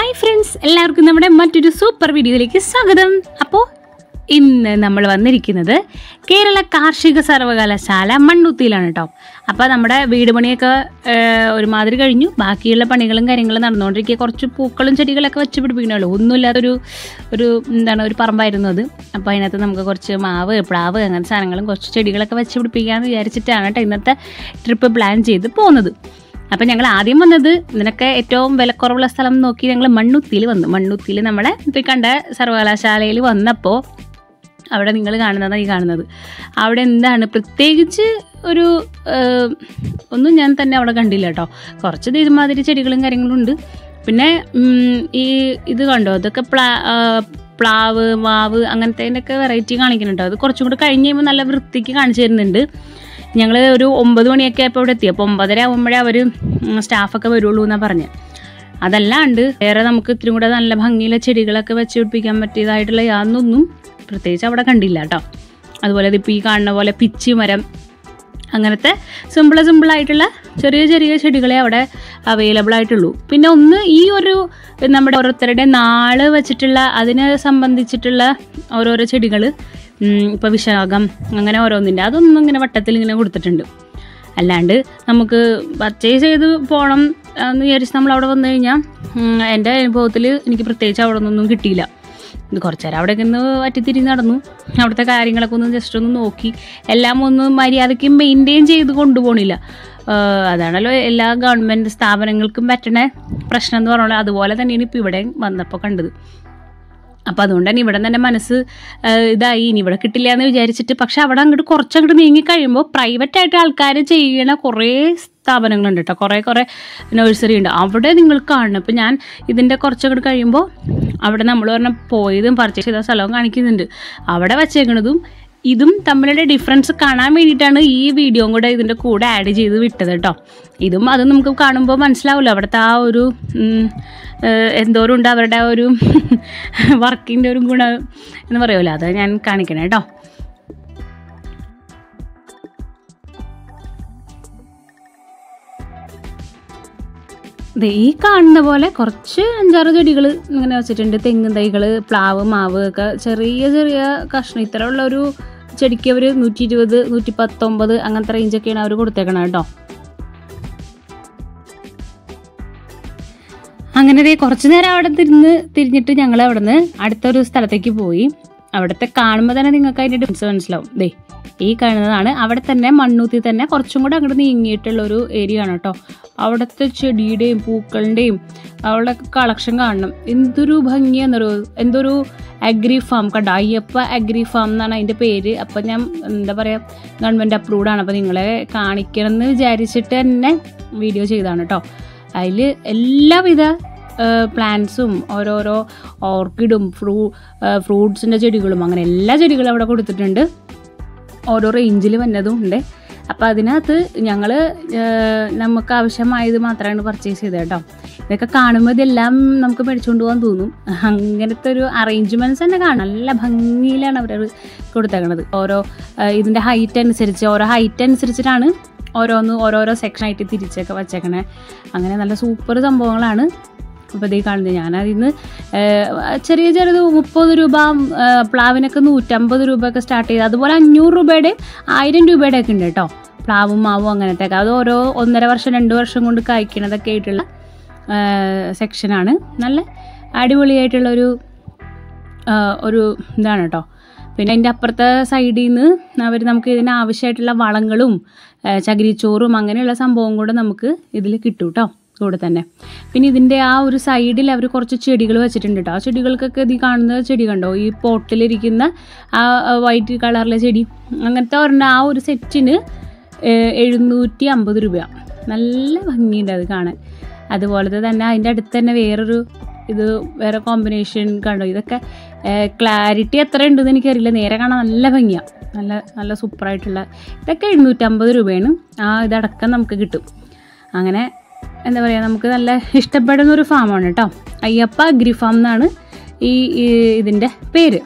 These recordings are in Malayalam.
ഹായ് ഫ്രണ്ട്സ്, എല്ലാവർക്കും നമ്മുടെ മറ്റൊരു സൂപ്പർ വീഡിയോയിലേക്ക് സ്വാഗതം. അപ്പോൾ ഇന്ന് നമ്മൾ വന്നിരിക്കുന്നത് കേരള കാർഷിക സർവകലാശാല മണ്ണുത്തിയിലാണ് കേട്ടോ. അപ്പോൾ നമ്മുടെ വീട് പണിയൊക്കെ ഒരുമാതിരി കഴിഞ്ഞു. ബാക്കിയുള്ള പണികളും കാര്യങ്ങളും നടന്നുകൊണ്ടിരിക്കുക. കുറച്ച് പൂക്കളും ചെടികളൊക്കെ വെച്ച് പിടിപ്പിക്കണമല്ലോ. ഒന്നുമില്ലാത്തൊരു ഒരു പറമ്പായിരുന്നു അത്. അപ്പോൾ അതിനകത്ത് നമുക്ക് കുറച്ച് മാവ്, പ്ലാവ് അങ്ങനത്തെ സാധനങ്ങളും കുറച്ച് ചെടികളൊക്കെ വെച്ച് പിടിപ്പിക്കാമെന്ന് വിചാരിച്ചിട്ടാണ് കേട്ടോ ഇന്നത്തെ ട്രിപ്പ് പ്ലാൻ ചെയ്ത് പോകുന്നത്. അപ്പം ഞങ്ങൾ ആദ്യം വന്നത് ഇതിനൊക്കെ ഏറ്റവും വിലക്കുറവുള്ള സ്ഥലം നോക്കി ഞങ്ങൾ മണ്ണുത്തിയിൽ വന്നു. മണ്ണുത്തിയിൽ നമ്മളെ ഇപ്പോൾ കണ്ട സർവകലാശാലയിൽ വന്നപ്പോൾ അവിടെ നിങ്ങൾ കാണുന്നതാണ് ഈ കാണുന്നത്. അവിടെ എന്താണ് പ്രത്യേകിച്ച് ഒരു ഒന്നും ഞാൻ തന്നെ അവിടെ കണ്ടില്ല കേട്ടോ. കുറച്ച് ഇതുമാതിരി ചെടികളും കാര്യങ്ങളും ഉണ്ട്. പിന്നെ ഈ ഇത് കണ്ടോ, ഇതൊക്കെ പ്ലാവ്, മാവ് അങ്ങനത്തേൻ്റെയൊക്കെ വെറൈറ്റി കാണിക്കുന്നുണ്ടോ. അത് കുറച്ചും കൂടി കഴിഞ്ഞ് കഴിയുമ്പോൾ നല്ല വൃത്തിക്ക് കാണിച്ചു തരുന്നുണ്ട്. ഞങ്ങൾ ഒരു 9 മണിയൊക്കെ ആയപ്പോൾ ഇവിടെ എത്തി. അപ്പോൾ 9:30 ആകുമ്പോഴേ അവർ സ്റ്റാഫൊക്കെ വരുള്ളൂ എന്നാണ് പറഞ്ഞത്. അതല്ലാണ്ട് വേറെ നമുക്ക് ഇത്തിരി കൂടെ നല്ല ഭംഗിയിലെ ചെടികളൊക്കെ വെച്ച് പിടിപ്പിക്കാൻ പറ്റിയതായിട്ടുള്ള യാതൊന്നും പ്രത്യേകിച്ച് അവിടെ കണ്ടില്ല കേട്ടോ. അതുപോലെ ഇതിപ്പോൾ ഈ കാണുന്ന പോലെ പിച്ചി മരം അങ്ങനത്തെ സിമ്പിളായിട്ടുള്ള ചെറിയ ചെറിയ ചെടികളെ അവിടെ അവൈലബിൾ ആയിട്ടുള്ളൂ. പിന്നെ ഒന്ന് ഈ ഒരു നമ്മുടെ ഓരോരുത്തരുടെ നാള് വെച്ചിട്ടുള്ള അതിനെ സംബന്ധിച്ചിട്ടുള്ള ഓരോരോ ചെടികൾ, ഇപ്പോൾ വിശാഖം അങ്ങനെ ഓരോന്നിൻ്റെ അതൊന്നും ഇങ്ങനെ വട്ടത്തിൽ ഇങ്ങനെ കൊടുത്തിട്ടുണ്ട്. അല്ലാണ്ട് നമുക്ക് പർച്ചേസ് ചെയ്ത് പോകണം എന്ന് വിചാരിച്ച് നമ്മൾ അവിടെ വന്നു കഴിഞ്ഞാൽ എൻ്റെ അനുഭവത്തിൽ എനിക്ക് പ്രത്യേകിച്ച് അവിടെ നിന്നൊന്നും കിട്ടിയില്ല. കുറച്ച് നേരം അവിടേക്ക് ഒന്ന് വറ്റിത്തിരിഞ്ഞ് നടന്നു. അവിടുത്തെ കാര്യങ്ങളൊക്കെ ഒന്ന് ജസ്റ്റ് ഒന്ന് നോക്കി. എല്ലാം ഒന്ന് മര്യാദയ്ക്ക് മെയിൻറ്റെയിൻ ചെയ്ത് കൊണ്ടുപോകണില്ല. അതാണല്ലോ എല്ലാ ഗവൺമെൻറ് സ്ഥാപനങ്ങൾക്കും പറ്റണ പ്രശ്നം എന്ന് പറഞ്ഞാൽ. അതുപോലെ തന്നെയാണ് ഇപ്പോൾ ഇവിടെ വന്നപ്പോൾ കണ്ടത്. അപ്പോൾ അതുകൊണ്ട് തന്നെ ഇവിടെ തന്നെ മനസ്സ് ഇതായി, ഇനി ഇവിടെ കിട്ടില്ല എന്ന് വിചാരിച്ചിട്ട്. പക്ഷെ അവിടെ കുറച്ചങ്ങോട്ട് നീങ്ങി കഴിയുമ്പോൾ പ്രൈവറ്റായിട്ട് ആൾക്കാർ ചെയ്യണ കുറേ സ്ഥാപനങ്ങളുണ്ട് കേട്ടോ. കുറേ നഴ്സറി ഉണ്ട്. അവിടെ നിങ്ങൾ കാണണം. ഇപ്പോൾ ഞാൻ ഇതിൻ്റെ കുറച്ചങ്ങോട്ട് കഴിയുമ്പോൾ അവിടെ നമ്മൾ പറഞ്ഞാൽ പോയതും പർച്ചേസ് ചെയ്ത സ്ഥലവും കാണിക്കുന്നുണ്ട്. അവിടെ വച്ചേക്കണതും ഇതും തമ്മിലുള്ള ഡിഫറൻസ് കാണാൻ വേണ്ടിയിട്ടാണ് ഈ വീഡിയോയും കൂടെ ഇതിൻ്റെ കൂടെ ആഡ് ചെയ്ത് വിട്ടത് കേട്ടോ. അതും നമുക്ക് കാണുമ്പോൾ മനസ്സിലാവില്ല അവിടുത്തെ ആ ഒരു എന്തോരം ഉണ്ട് അവരുടെ ആ ഒരു വർക്കിൻ്റെ ഒരു ഗുണം എന്ന് പറയുമല്ലോ. അത് ഞാൻ കാണിക്കണേ കേട്ടോ. ഈ കാണുന്ന പോലെ കുറച്ച് 5-6 ചെടികൾ ഇങ്ങനെ വെച്ചിട്ടുണ്ട്. തെങ്ങ് തൈകൾ, പ്ലാവ്, മാവ് ഒക്കെ ചെറിയ കഷ്ണം. ഇത്തരമുള്ള ഒരു ചെടിക്ക് അവർ 120, 119 അങ്ങനത്തെ റേഞ്ചൊക്കെയാണ് അവർ കൊടുത്തേക്കണം കേട്ടോ. അങ്ങനെ കുറച്ച് നേരം അവിടെ തിരിഞ്ഞിട്ട് ഞങ്ങൾ അവിടെ നിന്ന് അടുത്തൊരു സ്ഥലത്തേക്ക് പോയി. അവിടുത്തെ കാണുമ്പോൾ തന്നെ നിങ്ങൾക്ക് അതിൻ്റെ ഡിഫറൻസ് മനസ്സിലാവും. ഈ കാണുന്നതാണ് അവിടെ തന്നെ മണ്ണൂത്തി തന്നെ കുറച്ചും കൂടെ അങ്ങോട്ട് നീങ്ങിയിട്ടുള്ളൊരു ഏരിയ ആണ് കേട്ടോ. അവിടുത്തെ ചെടിയുടെയും പൂക്കളുടെയും അവിടെ കളക്ഷൻ കാണണം. എന്തൊരു ഭംഗിയാന്നൊരു എന്തൊരു അഗ്രി ഫാം കണ്ടോ. അയ്യപ്പ അഗ്രി ഫാം എന്നാണ് അതിൻ്റെ പേര്. അപ്പം ഞാൻ എന്താ പറയുക, ഗവൺമെൻറ് അപ്രൂവ്ഡ് ആണ്. അപ്പോൾ നിങ്ങളെ കാണിക്കണം എന്ന് വിചാരിച്ചിട്ട് തന്നെ വീഡിയോ ചെയ്തതാണ് കേട്ടോ. അതിൽ എല്ലാവിധ പ്ലാന്റ്സും ഓരോരോ ഓർക്കിഡും ഫ്രൂട്ട്സിൻ്റെ ചെടികളും അങ്ങനെ എല്ലാ ചെടികളും അവിടെ കൊടുത്തിട്ടുണ്ട്. ഓരോ റേഞ്ചിൽ വന്നതും ഉണ്ട്. അപ്പോൾ അതിനകത്ത് ഞങ്ങൾ നമുക്ക് ആവശ്യമായത് മാത്രമാണ് പർച്ചേസ് ചെയ്തത് കേട്ടോ. ഇതൊക്കെ കാണുമ്പോൾ ഇതെല്ലാം നമുക്ക് മേടിച്ചുകൊണ്ട് പോകാൻ തോന്നും. അങ്ങനത്തെ ഒരു അറേഞ്ച്മെൻറ്റ്സ് തന്നെ കാണാം. നല്ല ഭംഗിയിലാണ് അവർ കൊടുത്തേക്കണത്. ഇതിൻ്റെ ഹൈറ്റ് അനുസരിച്ചിട്ടാണ് ഓരോരോ സെക്ഷനായിട്ട് തിരിച്ചൊക്കെ വച്ചേക്കണേ. അങ്ങനെ നല്ല സൂപ്പർ സംഭവങ്ങളാണ്. അപ്പോൾ ഇതേ കാണുന്നത്. ഞാനതിൽ നിന്ന് ചെറുത് 30 രൂപ, പ്ലാവിനൊക്കെ 150 രൂപയൊക്കെ സ്റ്റാർട്ട് ചെയ്ത്, അതുപോലെ 500 രൂപയുടെയും 1000 രൂപയുടെ ഒക്കെ ഉണ്ട് കേട്ടോ. പ്ലാവും മാവും അങ്ങനത്തെ ഒക്കെ. അത് ഓരോ 1.5 വർഷം 2 വർഷം കൊണ്ട് കായ്ക്കണതൊക്കെ ആയിട്ടുള്ള സെക്ഷനാണ്. നല്ല അടിപൊളിയായിട്ടുള്ളൊരു ഇതാണ് കേട്ടോ. പിന്നെ അതിൻ്റെ അപ്പുറത്തെ സൈഡിൽ നിന്ന് നമുക്ക് ഇതിന് ആവശ്യമായിട്ടുള്ള വളങ്ങളും ചകിരിച്ചോറും അങ്ങനെയുള്ള സംഭവം കൂടെ നമുക്ക് ഇതിൽ കിട്ടും കേട്ടോ കൂടെ തന്നെ. പിന്നെ ഇതിൻ്റെ ആ ഒരു സൈഡിൽ അവർ കുറച്ച് ചെടികൾ വെച്ചിട്ടുണ്ട് കേട്ടോ. ആ ചെടികൾക്കൊക്കെ ഇത് കാണുന്ന ചെടി കണ്ടോ, ഈ പോട്ടിലിരിക്കുന്ന ആ വൈറ്റ് കളറിലെ ചെടി, അങ്ങനത്തെ ആ ഒരു സെറ്റിന് 750 രൂപ. നല്ല ഭംഗിയുണ്ട് അത് കാണാൻ. അതുപോലത്തെ തന്നെ അതിൻ്റെ അടുത്ത് തന്നെ വേറെ കോമ്പിനേഷൻ കണ്ടോ. ഇതൊക്കെ ക്ലാരിറ്റി എത്ര ഉണ്ടെന്ന് എനിക്കറിയില്ല. നേരെ കാണാൻ നല്ല ഭംഗിയാണ്. നല്ല സൂപ്പറായിട്ടുള്ള ഇതൊക്കെ 750 രൂപയാണ്. ഇതടക്കം നമുക്ക് കിട്ടും. അങ്ങനെ എന്താ പറയുക, നമുക്ക് നല്ല ഇഷ്ടപ്പെടുന്നൊരു ഫാമാണ് കേട്ടോ. അയ്യപ്പ അഗ്രി ഫാം എന്നാണ് ഇതിൻ്റെ പേര്.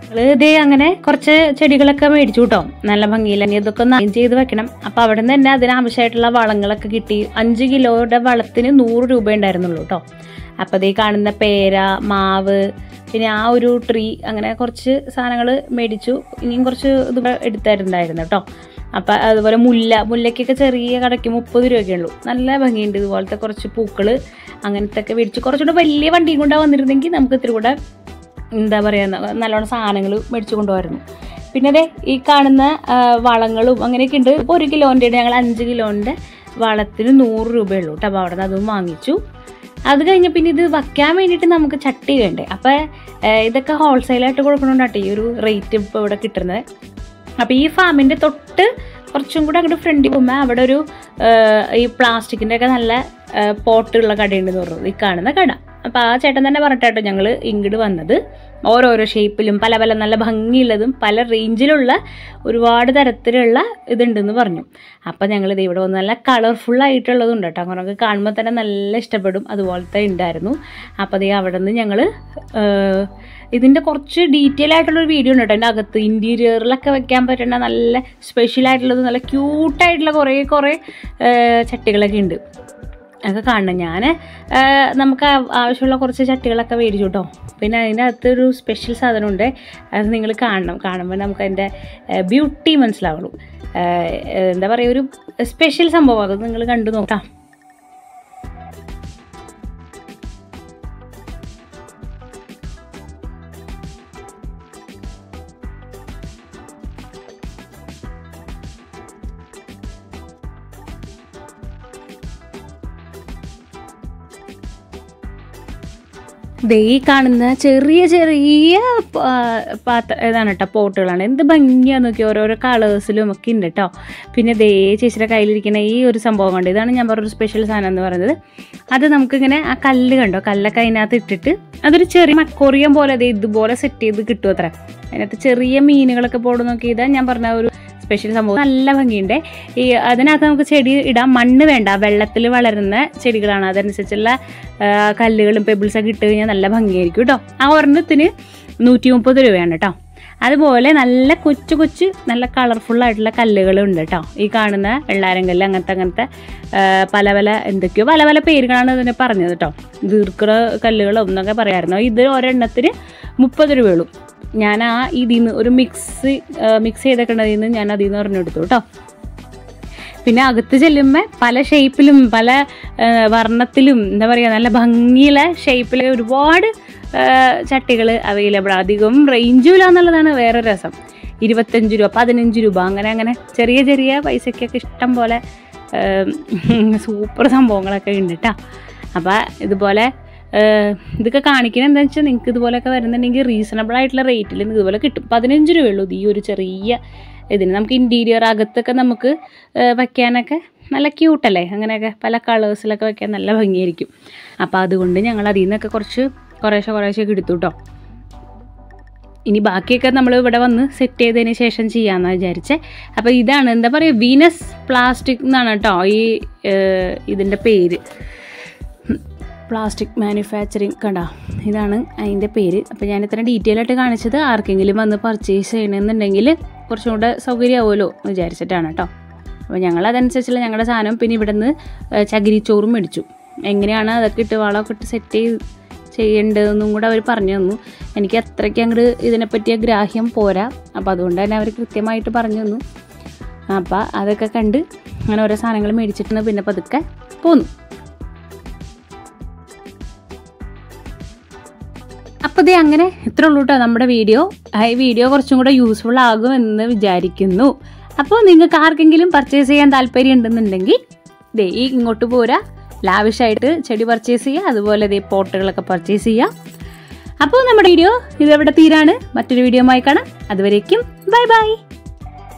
ഇതേ അങ്ങനെ കുറച്ച് ചെടികളൊക്കെ മേടിച്ചു കേട്ടോ. നല്ല ഭംഗിയില്ല. ഇനി ഇതൊക്കെ ഒന്ന് അറേഞ്ച് ചെയ്ത് വെക്കണം. അപ്പോൾ അവിടെ നിന്ന് തന്നെ അതിനാവശ്യമായിട്ടുള്ള വളങ്ങളൊക്കെ കിട്ടി. 5 കിലോയുടെ വളത്തിന് 100 രൂപ ഉണ്ടായിരുന്നുള്ളൂ കേട്ടോ. അപ്പോൾ അതേ കാണുന്ന പേര, മാവ്, പിന്നെ ആ ഒരു ട്രീ, അങ്ങനെ കുറച്ച് സാധനങ്ങൾ മേടിച്ചു. ഇനിയും കുറച്ച് ഇത് എടുത്തായിരുന്നായിരുന്നു കേട്ടോ. അപ്പം അതുപോലെ മുല്ലയ്ക്കൊക്കെ ചെറിയ കടയ്ക്ക് 30 രൂപയൊക്കെ ഉള്ളൂ. നല്ല ഭംഗിയുണ്ട്. ഇതുപോലത്തെ കുറച്ച് പൂക്കൾ അങ്ങനത്തെ ഒക്കെ മേടിച്ചു. കുറച്ചുകൂടെ വലിയ വണ്ടിയും കൊണ്ടാണ് വന്നിരുന്നെങ്കിൽ നമുക്ക് ഇത്തിരി കൂടെ എന്താ പറയുക നല്ലോണം സാധനങ്ങൾ മേടിച്ചു കൊണ്ടുപോയിരുന്നു. പിന്നെ അതെ ഈ കാണുന്ന വളങ്ങളും അങ്ങനെയൊക്കെ ഉണ്ട്. ഇപ്പോൾ 1 കിലോൻ്റെ ഞങ്ങൾ 5 കിലോൻ്റെ വളത്തിന് 100 രൂപയുള്ളൂ കേട്ടോ. അപ്പോൾ അവിടെ നിന്ന് അതും വാങ്ങിച്ചു. അത് കഴിഞ്ഞ് പിന്നെ ഇത് വയ്ക്കാൻ വേണ്ടിയിട്ട് നമുക്ക് ചട്ടി വേണ്ടേ. അപ്പോൾ ഇതൊക്കെ ഹോൾസെയിലായിട്ട് കൊടുക്കണോണ്ടാട്ടെ ഈ ഒരു റേറ്റ് ഇപ്പോൾ ഇവിടെ കിട്ടുന്നത്. അപ്പോൾ ഈ ഫാമിൻ്റെ തൊട്ട് കുറച്ചും കൂടെ അങ്ങോട്ട് ഫ്രണ്ടിൽ പോകുമ്പോൾ അവിടെ ഒരു ഈ പ്ലാസ്റ്റിക്കിൻ്റെ ഒക്കെ നല്ല പോട്ടുള്ള കടയുണ്ടെന്ന് പറഞ്ഞു, ഈ കാണുന്ന കട. അപ്പോൾ ആ ചേട്ടൻ തന്നെ പറഞ്ഞിട്ടോ ഞങ്ങൾ ഇങ്ങോട്ട് വന്നത്. ഓരോരോ ഷേപ്പിലും പല പല നല്ല ഭംഗിയുള്ളതും പല റേഞ്ചിലുള്ള ഒരുപാട് തരത്തിലുള്ള ഇതുണ്ടെന്ന് പറഞ്ഞു. അപ്പോൾ ഞങ്ങളിത് ഇവിടെ വന്ന് നല്ല കളർഫുള്ളായിട്ടുള്ളതുണ്ട് കേട്ടോ. അങ്ങനെയൊക്കെ കാണുമ്പോൾ തന്നെ നല്ല ഇഷ്ടപ്പെടും. അതുപോലത്തെ ഉണ്ടായിരുന്നു. അപ്പോൾ അതേ അവിടെ നിന്ന് ഞങ്ങൾ ഇതിൻ്റെ കുറച്ച് ഡീറ്റെയിൽ ആയിട്ടുള്ളൊരു വീഡിയോ ഉണ്ട് കേട്ടോ. എൻ്റെ അകത്ത് ഇൻറ്റീരിയറിലൊക്കെ വെക്കാൻ പറ്റുന്ന നല്ല സ്പെഷ്യലായിട്ടുള്ളത്, നല്ല ക്യൂട്ടായിട്ടുള്ള കുറേ ചട്ടികളൊക്കെ ഉണ്ട്. അതൊക്കെ കാണണം. ഞാൻ നമുക്ക് ആവശ്യമുള്ള കുറച്ച് ചട്ടികളൊക്കെ മേടിച്ചു കേട്ടോ. പിന്നെ അതിൻ്റെ അകത്തൊരു സ്പെഷ്യൽ സാധനമുണ്ട്, അത് നിങ്ങൾ കാണുമ്പോൾ നമുക്ക് അതിൻ്റെ ബ്യൂട്ടി മനസ്സിലാവുള്ളൂ. എന്താ പറയുക, ഒരു സ്പെഷ്യൽ സംഭവം. അത് നിങ്ങൾ കണ്ടു നോക്കാം. ഈ കാണുന്ന ചെറിയ ഇതാണ് കേട്ടോ, പോട്ടുകളാണ്. എന്ത് ഭംഗിയാന്ന് നോക്കി, ഓരോരോ കളേഴ്സിലും ഒക്കെ ഉണ്ട് കേട്ടോ. പിന്നെ ചേച്ചിയുടെ കയ്യിലിരിക്കുന്ന ഈ ഒരു സംഭവം കണ്ടു, ഇതാണ് ഞാൻ പറഞ്ഞൊരു സ്പെഷ്യൽ സാധനം എന്ന് പറയുന്നത്. അത് നമുക്കിങ്ങനെ ആ കല്ല് കണ്ടോ, കല്ലൊക്കെ അതിനകത്ത് ഇട്ടിട്ട് അതൊരു ചെറിയ മക്കോറിയം പോലെ ഇതുപോലെ സെറ്റ് ചെയ്ത് കിട്ടും അത്ര. അതിനകത്ത് ചെറിയ മീനുകളൊക്കെ പോടും നോക്കി. ഇതാ ഞാൻ പറഞ്ഞ ഒരു സ്പെഷ്യൽ സംഭവം. നല്ല ഭംഗിയുണ്ട്. ഈ അതിനകത്ത് നമുക്ക് ചെടി ഇടാം. മണ്ണ് വേണ്ട, വെള്ളത്തിൽ വളരുന്ന ചെടികളാണ്. അതനുസരിച്ചുള്ള കല്ലുകളും പെബിൾസൊക്കെ ഇട്ട് കഴിഞ്ഞാൽ നല്ല ഭംഗിയായിരിക്കും കേട്ടോ. ആ ഒരെണ്ണത്തിന് 130 രൂപയാണ് കേട്ടോ. അതുപോലെ നല്ല കൊച്ചു നല്ല കളർഫുള്ളായിട്ടുള്ള കല്ലുകളുണ്ട് കേട്ടോ. ഈ കാണുന്ന വെള്ളാരം കല്ല്, അങ്ങനത്തെ പല എന്തൊക്കെയോ പല പേരുകളാണ് ഇതിനെ പറഞ്ഞത് കേട്ടോ. ദീർഘ കല്ലുകളോ എന്നൊക്കെ പറയാമായിരുന്നു. ഇത് ഒരെണ്ണത്തിന് 30 രൂപയുള്ളൂ. ഞാൻ ഇതിൽ നിന്ന് ഒരു മിക്സ് ചെയ്തേക്കുന്നതിൽ നിന്ന് ഞാൻ അതിൽ നിന്ന് ഒരെണ്ണെടുത്തു കേട്ടോ. പിന്നെ അകത്ത് ചെല്ലുമ്പോൾ പല ഷേപ്പിലും പല വർണ്ണത്തിലും എന്താ പറയുക നല്ല ഭംഗിയുള്ള ഷേപ്പിൽ ഒരുപാട് ചട്ടികൾ അവൈലബിൾ. അധികം റേഞ്ചും ഇല്ല എന്നുള്ളതാണ് വേറെ രസം. 25 രൂപ, 15 രൂപ, അങ്ങനെ ചെറിയ പൈസയ്ക്കൊക്കെ ഇഷ്ടം പോലെ സൂപ്പർ സംഭവങ്ങളൊക്കെ ഉണ്ട് കേട്ടോ. അപ്പോൾ ഇതുപോലെ ഇതൊക്കെ കാണിക്കുന്നത് എന്താണെന്ന് വെച്ചാൽ നിങ്ങൾക്ക് ഇതുപോലെയൊക്കെ വരുന്നുണ്ടെങ്കിൽ റീസണബിൾ ആയിട്ടുള്ള റേറ്റിൽ ഇതുപോലെ കിട്ടും. 15 രൂപയുള്ളൂ ഈ ഒരു ചെറിയ ഇതിന്. നമുക്ക് ഇൻറ്റീരിയർ അകത്തൊക്കെ നമുക്ക് വയ്ക്കാനൊക്കെ നല്ല ക്യൂട്ടല്ലേ, അങ്ങനെയൊക്കെ പല കളേഴ്സിലൊക്കെ വയ്ക്കാൻ നല്ല ഭംഗിയായിരിക്കും. അപ്പോൾ അതുകൊണ്ട് ഞങ്ങൾ അതിൽ നിന്നൊക്കെ കുറേശ്ശെ എടുത്തു കേട്ടോ. ഇനി ബാക്കിയൊക്കെ നമ്മൾ ഇവിടെ വന്ന് സെറ്റ് ചെയ്തതിന് ശേഷം ചെയ്യാമെന്നാണ് വിചാരിച്ചത്. അപ്പോൾ ഇതാണ് എന്താ പറയുക, വീനസ് പ്ലാസ്റ്റിക് എന്നാണ് കേട്ടോ ഈ ഇതിൻ്റെ പേര്. പ്ലാസ്റ്റിക് മാനുഫാക്ചറിങ് കണ്ടോ, ഇതാണ് അതിൻ്റെ പേര്. അപ്പോൾ ഞാൻ ഇത്ര ഡീറ്റെയിൽ ആയിട്ട് കാണിച്ചത് ആർക്കെങ്കിലും വന്ന് പർച്ചേസ് ചെയ്യണമെന്നുണ്ടെങ്കിൽ കുറച്ചും കൂടെ സൗകര്യമാവുമല്ലോ എന്ന് വിചാരിച്ചിട്ടാണ് കേട്ടോ. അപ്പോൾ ഞങ്ങളതനുസരിച്ചുള്ള ഞങ്ങളുടെ സാധനം. പിന്നെ ഇവിടെ നിന്ന് ചകിരിച്ചോറും മേടിച്ചു. എങ്ങനെയാണ് അതൊക്കെ ഇട്ട് വളമൊക്കെ ഇട്ട് സെറ്റ് ചെയ്യേണ്ടതെന്നും കൂടെ അവർ പറഞ്ഞു തന്നു. എനിക്ക് അത്രയ്ക്ക് അങ്ങോട്ട് ഇതിനെപ്പറ്റിയ ഗ്രാഹ്യം പോരാ. അപ്പോൾ അതുകൊണ്ട് തന്നെ അവർ കൃത്യമായിട്ട് പറഞ്ഞു തന്നു. അപ്പോൾ അതൊക്കെ കണ്ട് അങ്ങനെ ഓരോ സാധനങ്ങൾ മേടിച്ചിട്ടുണ്ട്. പിന്നെ പതുക്കെ പോന്നു. അപ്പോൾ അങ്ങനെ ഇത്രേ ഉള്ളൂ കേട്ടോ നമ്മുടെ വീഡിയോ. ഈ വീഡിയോ കുറച്ചും കൂടെ യൂസ്ഫുൾ ആകുമെന്ന് വിചാരിക്കുന്നു. അപ്പോൾ നിങ്ങൾക്ക് ആർക്കെങ്കിലും പർച്ചേസ് ചെയ്യാൻ താല്പര്യം ഉണ്ടെന്നുണ്ടെങ്കിൽ ഈ ഇങ്ങോട്ട് പോരാ, ലാവിഷായിട്ട് ചെടി പർച്ചേസ് ചെയ്യുക. അതുപോലെ പോട്ടുകളൊക്കെ പർച്ചേസ് ചെയ്യുക. അപ്പോൾ നമ്മുടെ വീഡിയോ ഇതെവിടെ തീരാണ്. മറ്റൊരു വീഡിയോ ആയി കാണാം. അതുവരേക്കും ബൈ.